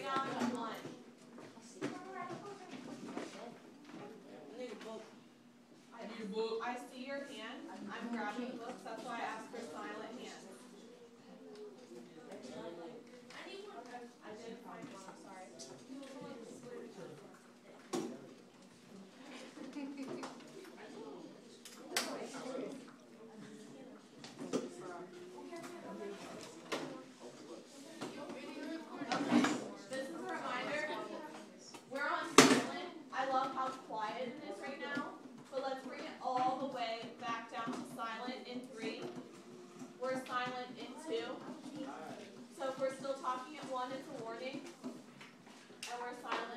down at 1. I see your hand. I'm grabbing the books. That's why I asked for silent hands. I didn't find it. I'm sorry. Okay. This is a reminder. We're on silent. I love how quiet it is right now. But let's bring it all the way back down to silent in 3. We're silent in 2. So if we're still talking at 1, it's a warning. And we're silent